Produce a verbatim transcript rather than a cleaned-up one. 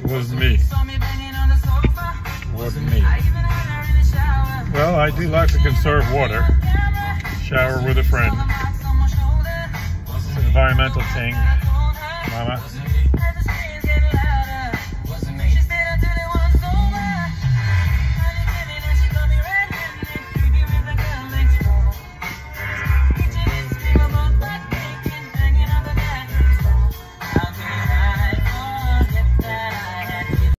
wasn't me. Wasn't me. Well, I do like to conserve water. Shower with a friend. It's an environmental thing, Mama.